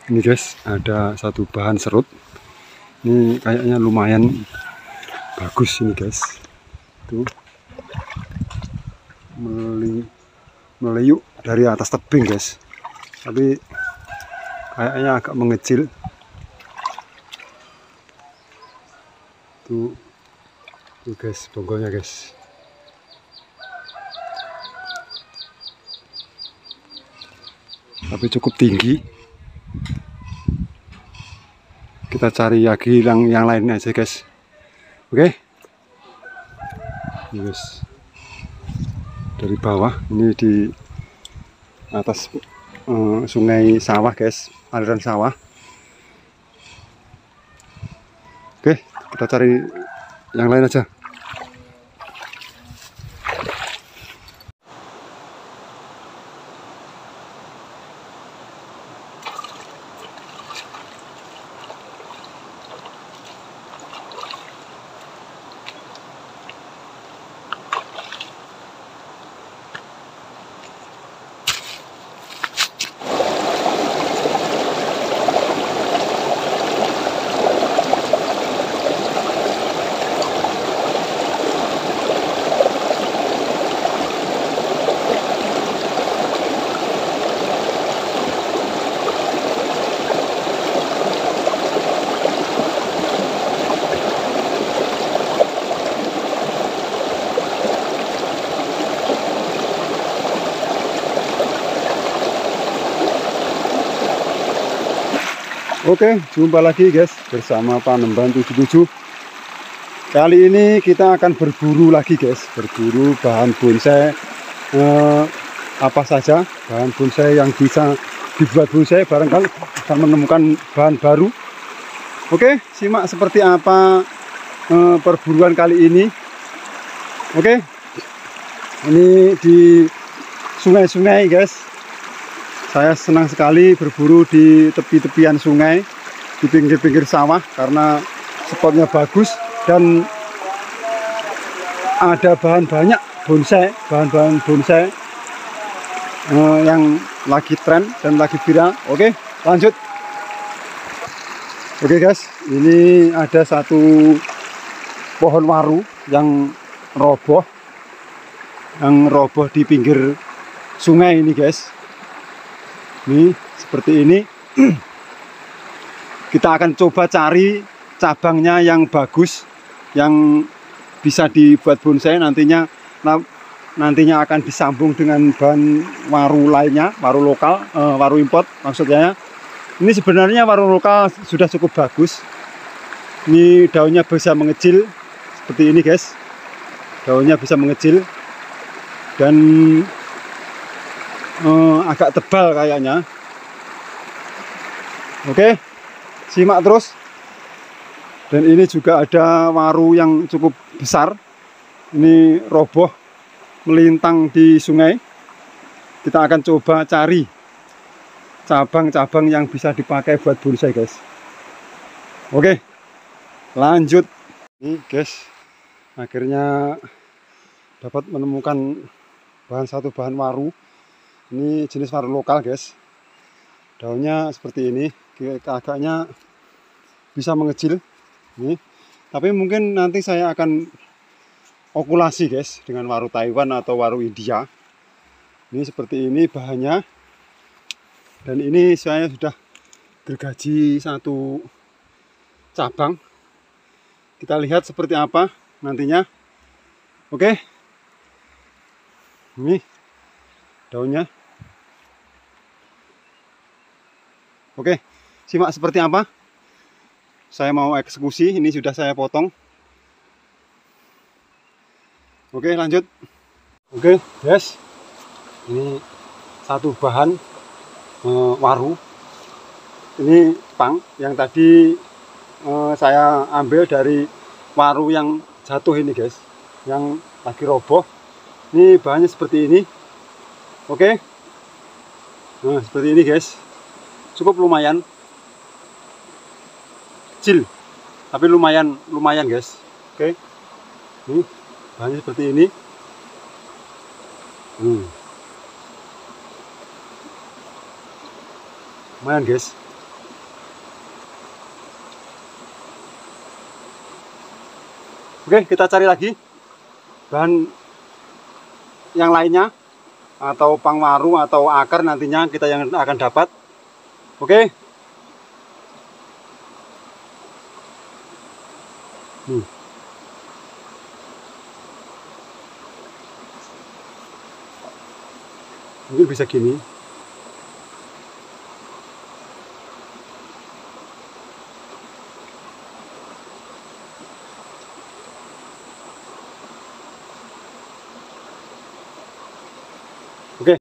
Ini guys, ada satu bahan serut. Ini kayaknya lumayan bagus ini guys. Tuh, meleyuk dari atas tebing guys. Tapi kayaknya agak mengecil. Tuh guys, bonggolnya guys. Tapi cukup tinggi. Kita cari lagi yang lainnya aja guys. Oke. Ini guys. Dari bawah, ini di atas sungai sawah guys, aliran sawah. Oke, kita cari yang lain aja. Oke, jumpa lagi guys bersama Panembahan 77. Kali ini kita akan berburu lagi guys, berburu bahan bonsai apa saja, bahan bonsai yang bisa dibuat bonsai, barangkali akan menemukan bahan baru. Oke, simak seperti apa perburuan kali ini. Oke, ini di sungai-sungai guys. Saya senang sekali berburu di tepi-tepian sungai, di pinggir-pinggir sawah, karena spotnya bagus dan ada banyak bahan-bahan bonsai yang lagi tren dan lagi viral. Oke, lanjut. Oke guys, ini ada satu pohon waru yang roboh di pinggir sungai ini guys. Nih, seperti ini. Kita akan coba cari cabangnya yang bagus, yang bisa dibuat bonsai. Nantinya akan disambung dengan bahan waru lainnya, waru lokal, waru import maksudnya. Ini sebenarnya waru lokal sudah cukup bagus. Ini daunnya bisa mengecil seperti ini guys. Daunnya bisa mengecil dan agak tebal kayaknya. Oke, simak terus. Dan ini juga ada waru yang cukup besar. Ini roboh melintang di sungai. Kita akan coba cari cabang-cabang yang bisa dipakai buat bonsai guys. Oke, lanjut. Ini guys, akhirnya dapat menemukan satu bahan waru. Ini jenis waru lokal guys. Daunnya seperti ini, agaknya bisa mengecil nih. Tapi mungkin nanti saya akan okulasi guys dengan waru Taiwan atau waru India. Ini seperti ini bahannya. Dan ini saya sudah gergaji satu cabang. Kita lihat seperti apa nantinya. Oke. Ini daunnya. Oke, simak seperti apa. Saya mau eksekusi, ini sudah saya potong. Oke, lanjut. Oke, guys. Ini satu bahan waru. Ini pang yang tadi saya ambil dari waru yang jatuh ini guys, yang lagi roboh. Ini bahannya seperti ini. Oke. Nah, seperti ini guys. Cukup lumayan kecil, tapi lumayan guys. Oke, ini bahannya seperti ini. Lumayan guys. Oke, kita cari lagi bahan yang lainnya, atau pangwaru atau akar nantinya kita yang akan dapat. Oke. Mungkin bisa gini.